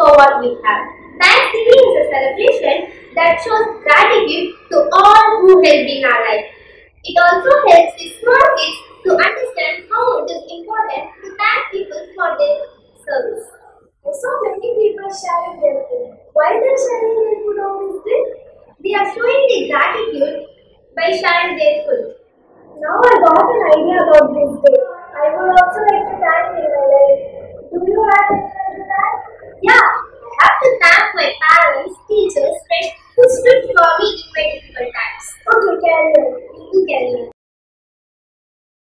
for what we have. Thanksgiving is a celebration that shows gratitude to all who helped in our life. It also helps the small kids to understand how it is important to thank people for their service. I saw many people sharing their food. Why they are sharing their food on this day? They are showing their gratitude by sharing their food. Now I got an idea about this day. I would also like to thank in my life. Do you have anyone to thank? Yeah, I have to thank my parents, teachers, friends who stood for me in my difficult times.